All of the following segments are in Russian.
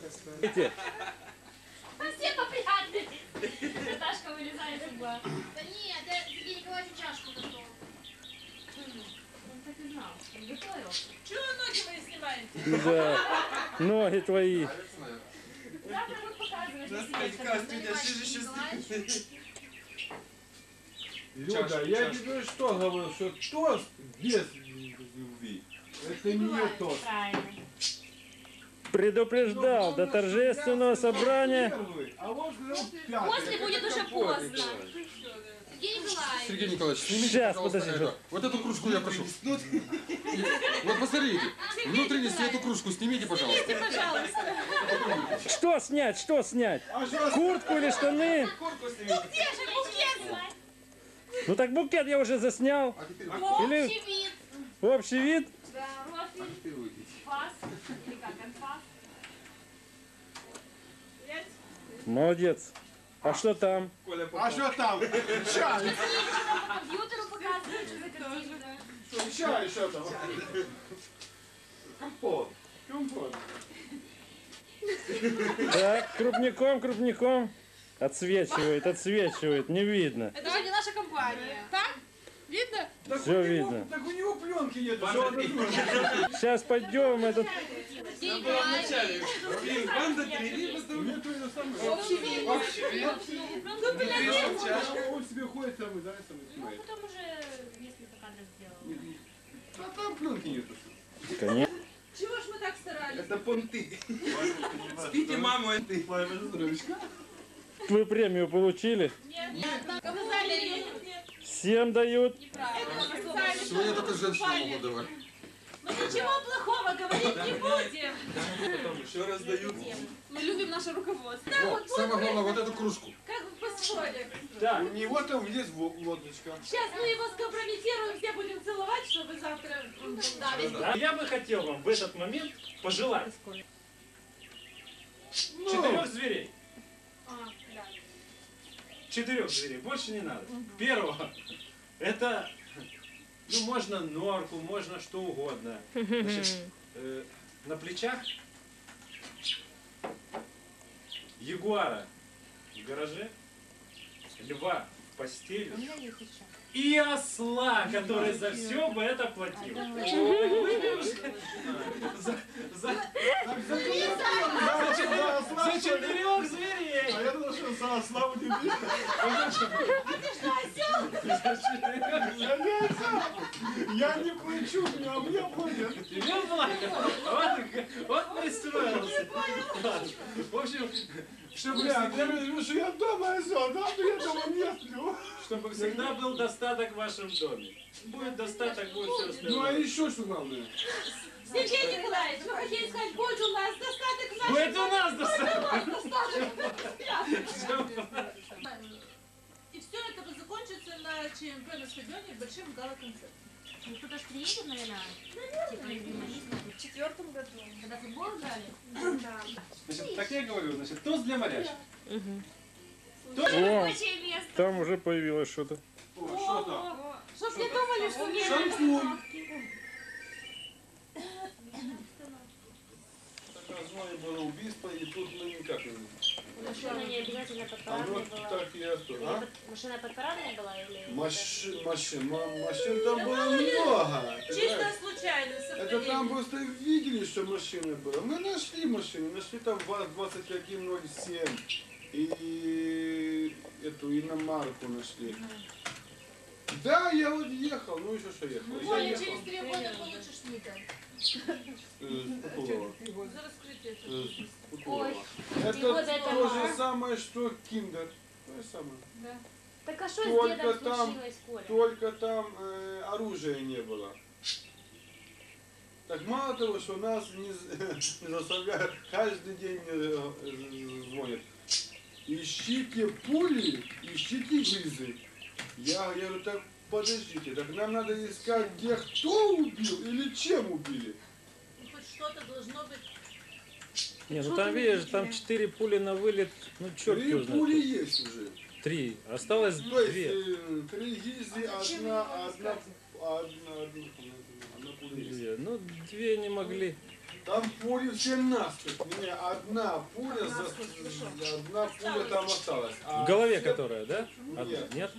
Все попрятали. Наташка вылезает из угла. Да нет, я Сергею Николаевичу чашку готовила. Он так и знал. Он готовил. Чего вы ноги мои снимаете? Да, ноги твои. Завтра будут показывать. Люда, я тебе что говорю, что тост без любви, это не тост. Правильно. Предупреждал, до торжественного собрания. Первый, а вот пятый. После будет уже поздно. Сергей Николаевич. Сергей Николаевич, снимите, Сейчас, пожалуйста, подожди. это. Вот эту кружку я прошу. Вот посмотрите, внутренности эту кружку снимите, пожалуйста. Пожалуйста. Что снять, что снять? Куртку или штаны? Где же букет? Ну так букет я уже заснял. А теперь Или Общий вид. общий вид? Да, профиль. Фас. Или как, анфас. Молодец. А что там? А что там? Чай. По компьютеру показывают, что за картинка. Чай, что там? Компот. Компот. Так, крупником, крупником. Отсвечивает, не видно. Это же не наша компания. Так? Видно? Все видно. Так у него пленки нет. Сейчас пойдем, этот... Сергей Николаевич. Общий вид. Ну, блин, Он себе ходит самый, да, самый Ну, снимает. потом уже несколько кадров сделал. А там пленки нету. Конечно. чего ж мы так старались? Это понты. Спите, маму, это ты. Вы премию получили? Нет, нам сказали, нет. Всем дают. Неправильно. сегодня только женщинам могут давать. Мы ничего плохого говорить не будем. Еще раз дают. Мы любим наше руководство. Вот, самое главное, вот эту кружку. Как в поселке. У него там есть лодочка. Сейчас мы его скомпрометируем, все будем целовать, чтобы завтра... Да, весь А я бы хотел вам в этот момент пожелать 4 зверей. Да. 4 зверей, больше не надо. Первого, это, ну, можно норку, можно что угодно. Значит, на плечах ягуара в гараже, льва в постели и осла, который за все бы это платил. За 4 зверей. А я думал, что за славу не видно. Я не плачу, а мне платят. Тебе платят? Вот пристроился. В общем, чтобы Бля, я говорю, что я дома осел, да, но я дома не сплю. чтобы всегда был достаток в вашем доме. Будет достаток, будет все Ну а остальное. еще что главное? Сергей Николаевич, вы хотели сказать, будет у нас достаток в нашем Будет у нас достаток. И все это закончится на ЧМП на стадионе большим гала-концертом. Ну, кто-то ж приедет, наверное. Типа из юмористов. В 4-м году. Когда футбол играли. Значит, так я говорю, значит, тост для морячих. Рабочее место. Там уже появилось что-то. О, что там? Чтоб не думали, что не... Шампунь. Так название было убийство, и тут мы никак не... Машина не обязательно под А парадной вот была. так я что, а? Машина под парадной была или... Машин там было много. Чисто случайно Это там совпадение. просто видели, что машина была. Мы нашли машину, нашли там ВАЗ-2107 и эту иномарку нашли. Да, я вот ехал, ну еще что ехал. Я Оля, ехал через 3 года получишь НИКа. с Путулова. За раскрытие. С Путулова. И вот Это это то же да. самое, что Киндер. То же самое. Да. Так а что с Только дедом там, случилось, Коля? только там оружия не было. Так мало того, что нас не заставляют, каждый день звонят. Ищите пули, ищите гильзы. Я говорю, так подождите, так нам надо искать, где кто убил или чем убили. Ну, хоть что-то должно быть. Не, ну там видишь, там 4 пули на вылет, ну черт его 3 пули знает. есть уже. 3, осталось То есть 2. 3 гильзы, одна пуля. Ну 2 не могли. Там пули все насквозь. Не, одна пуля там осталась. А В голове все- которая, да? Одна? Нет?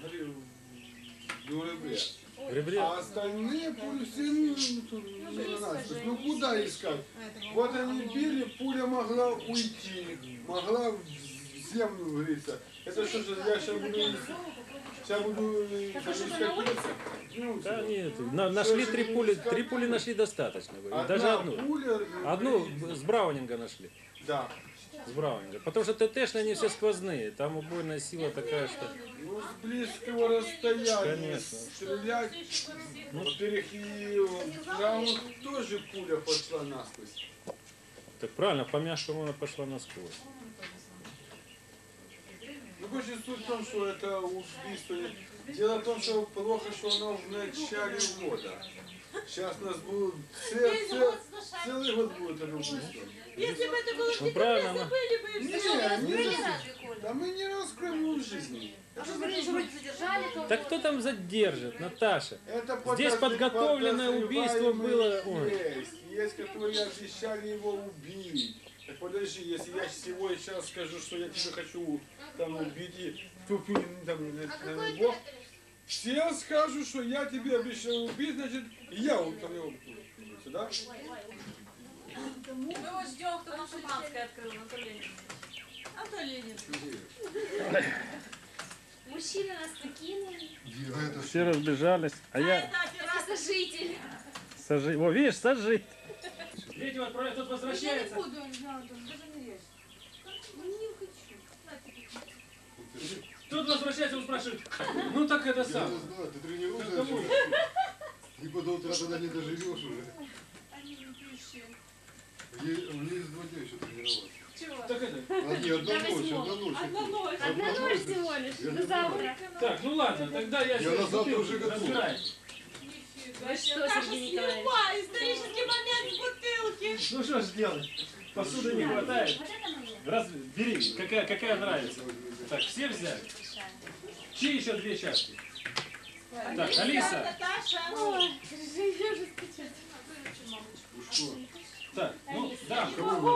В ребре. В ребре? А остальные пули все насквозь. Ну куда искать? Вот они били, пуля могла уйти, могла в землю врыться. Это что же, я сейчас буду искать улицы? Ну, Да нет, нашли три пули нашли достаточно. Даже одну. пуля... Одну с Браунинга нашли. Да. С Браунинга. Потому что ТТшные они все сквозные. Там убойная сила такая, что... Ну, с близкого расстояния Конечно. стрелять. Во-первых, и в Браунинг тоже пуля пошла насквозь. Так правильно, по мягкому она пошла насквозь. Ну, короче, суть в том, что это убийство. Дело в том, что плохо, что оно в начале года. Сейчас у нас будет целый год будет это убийство. Если бы это было в Ну декабре, правильно, она... забыли бы и все. Да мы не раскроем в жизни. А что говорили, что вроде задержали кого-то? Так кто там задержит, Наташа? Это Здесь подготовленное убийство было. Ой. Есть, которые обещали его убить. Так подожди, если я всего сейчас скажу, что я тебя хочу там убить и там, Бог, все скажут, что я тебе обещал убить, значит, и я там его убью. Да? Мы его ждем, кто нам шампанское открыл, Антон Ленин. Антон Ленин. Мужчины нас накинули. Все разбежались, а я Это операция. Это житель. сажи. О, видишь, сажи. Третьего отправляет, тот Я не возвращается. буду, даже не ешь. Не хочу. Тот возвращается, он спрашивает, ну так это Я сам. не знаю, ты тренируешься? Кому? И до утра тогда не доживешь уже. Они не пьющие. Мне есть 2 дня еще тренироваться. Чего? Так это. А не, одна ночь, одна ночь. Одна ночь. Одна ночь всего лишь. Я не До завтра. Так, ну ладно, тогда я Я на завтра уже готов. разбираюсь. Нифига что, себе. Наша Сергей Николаевич? съеба, исторический момент с бутылки. Ну что ж делать? Посуды не хватает. Вот это моя. Раз, бери, какая нравится. Так, все взяли? Чьи еще 2 чашки? Так, Алиса. Наташа. Ой, я уже скучаю. Что? Так, ну, да.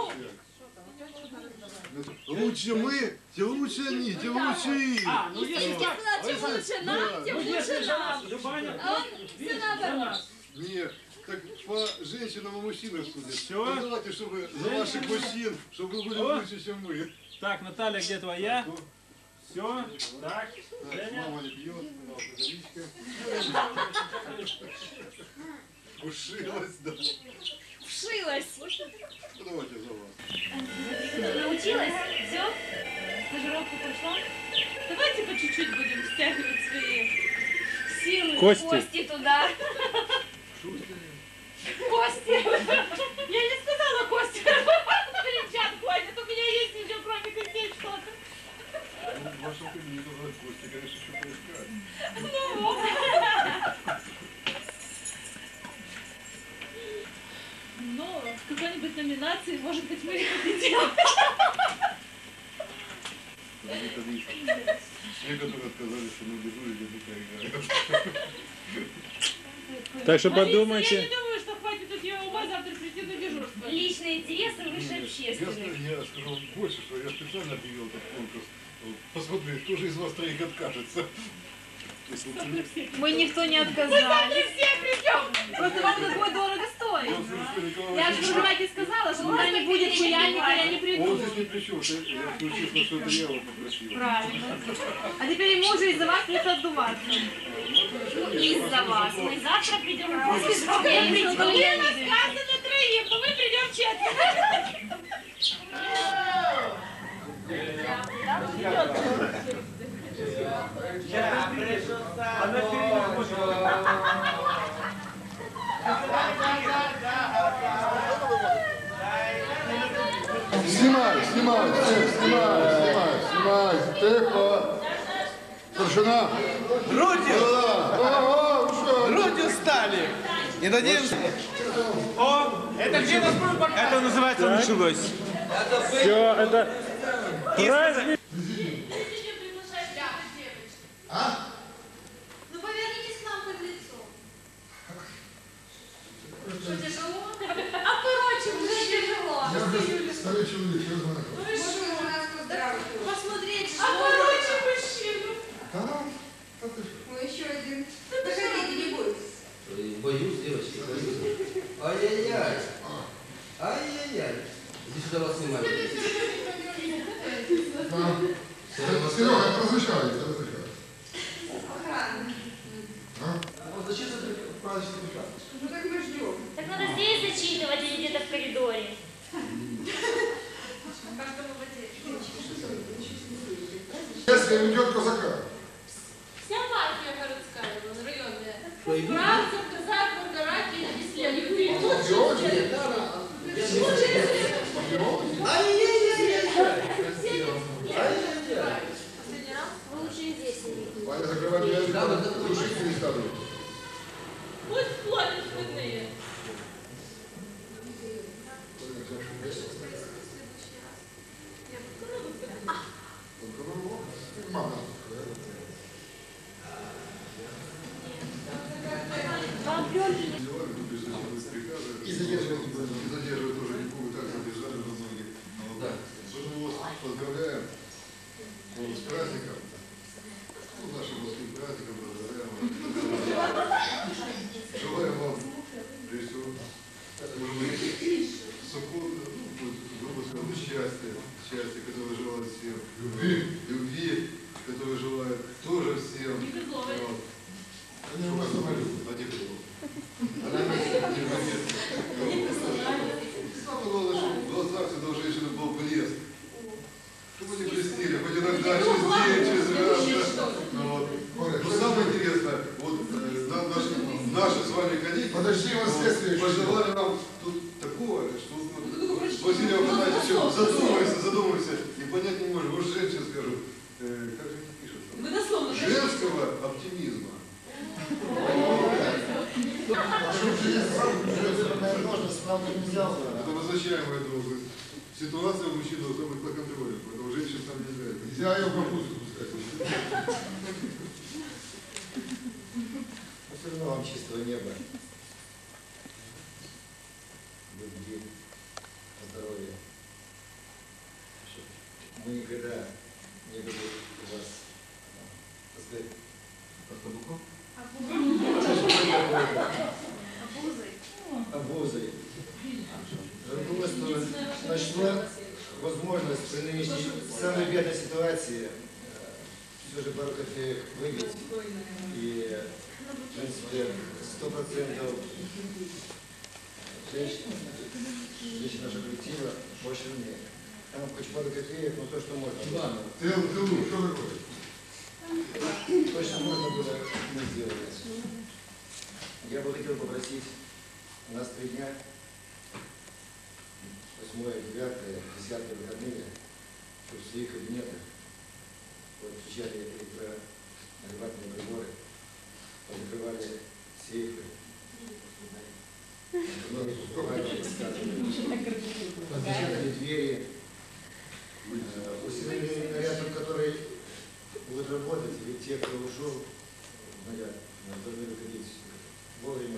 Лучше мы, тем лучше они, тем лучше их. А, ну если так, Чем лучше нам, тем ну лучше если за нам. нас, Любаня, А он видишь, все за наоборот. нас. Нет, так по женщинам и мужчинам судят. Всё? Ну, давайте, чтобы за ваших мужчин, чтобы вы были О. лучше, чем мы. Так, Наталья, где твоя? Все, так, Женя. Мама не пьет, водичка. Ушилась, да. Вшилась. Ну, давайте за вас. Научилась? Все? Стажировку прошла? Давайте по чуть-чуть будем стягивать свои силы. Кости. туда. Кости. Я не сказала Костя. Ребят ходят, у меня есть еще кроме костей что-то. Ну, в вашем фильме не должны гости, конечно, еще поискать. Но в какой-нибудь номинации, может быть, мы и победим. Те, которые отказались, что мы дежурили, не играют. Так что Алиса, подумайте. я не думаю, что хватит от ее ума завтра прийти на дежурство. Личные интересы выше общественных. Я скажу вам больше, что я специально объявил этот конкурс. Посмотреть, кто же из вас троих откажется. Мы никто не отказали. Все придем! Просто вам это будет дорого стоит. Я же уже сказала, что когда не будет курятника, я не Он приду. здесь ни при чем, я включил, что это я его попросил. Правильно. А теперь ему уже из-за вас придется отдуваться. Из-за вас. Мы завтра придем после завтра. Я не приду. Лена сказано троим, но мы придем четверо. Она перейдет. Снимай, тихо. Старшина. Руки! Ага, что? Руки встали! Не надеемся. Это называется началось. Все, это праздник. Ну повернитесь к нам под лицо. Что, тяжело? А короче, Да, да ты что? Ой, еще один. Заходите, не бойтесь. Боюсь, девочки, боюсь. Ай-яй-яй. Ай-яй-яй. Иди сюда, вас снимать. Серега, это разрешается, это разрешается. Охрана. А? Вот зачем ты праздничный приказ? Ну так мы ждем. Так надо здесь зачитывать или где-то в коридоре. Каждому в отдельно. Если ведет казака. Вся партия городская, вон, районная. Что, и Францев, казак, Волгораки, Весленник. Ты Нет, да, да. Ай-яй-яй-яй. Красиво. Ай-яй-яй. Вы лучше и здесь сидите. Ваня, закрывай дверь, Да, вот такой тушить не ставлю. Пусть платят спинные. Мама. Вам пленки не... И задерживать не будем. И задерживать тоже не будем. Так задержали уже многие. Да. Поэтому вас поздравляем с праздником. Ну, нашим русским праздником поздравляем вас. Желаем вам, прежде всего, может быть, супруга, грубо сказать, счастья, которое желает всем. Любви, которую желает тоже всем. Вот. Они у вас сама любят. А где кто? Она не будет. Самое главное, чтобы в глазах всегда у женщины был блеск. Чтобы они блестели, хоть иногда через день, через раз. Вот. Но самое интересное, вот наши с вами коллеги Подожди, вас следствие. пожелали нам тут такого, что Василий Афанасьевич, задумайся, и понять не можем. Вот женщин скажу, как же это пишется? Вы дословно. Женского оптимизма. Это возвращаем эту ситуацию, мужчина должен быть под контролем, поэтому женщин там нельзя. Нельзя ее в капусту пускать. Все равно вам чистого неба, любви, здоровья. Чтобы мы никогда не были у вас, так сказать, обузой. Руководство нашло возможность при нынешней самой бедной ситуации все же пару копеек выбить. И, в принципе, 100% женщин нашего коллектива больше нет. Там хоть пару копеек, но то, что можно. Ты что такое? То, что можно было, мы сделали. Я бы хотел попросить, у нас 3 дня, 8, 9, 10 выходные, чтобы в своих кабинетах подключали электрорегулятные приборы, позакрывали сейфы, подключали двери, усилили наряд, который будет работать, ведь те, кто ушел, наряд, должны выходить вовремя.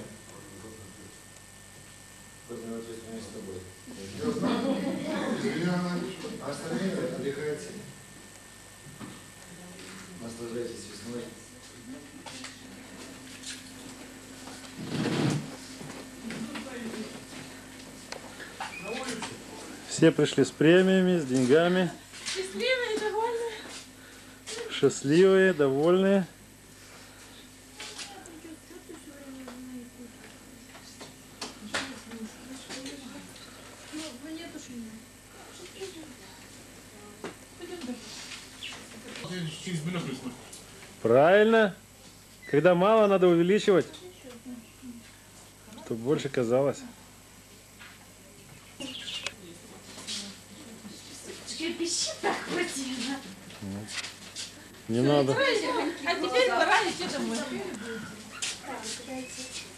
Поздно ответственность с тобой. Я знаю. А остальные отдыхайте. Наслаждайтесь весной. Все пришли с премиями, с деньгами. Счастливые и довольные. Счастливые, довольные. Правильно. Когда мало, надо увеличивать, чтобы больше казалось. Кирпичи-то хватило. Не надо. А теперь пора идти домой. Так, дайте.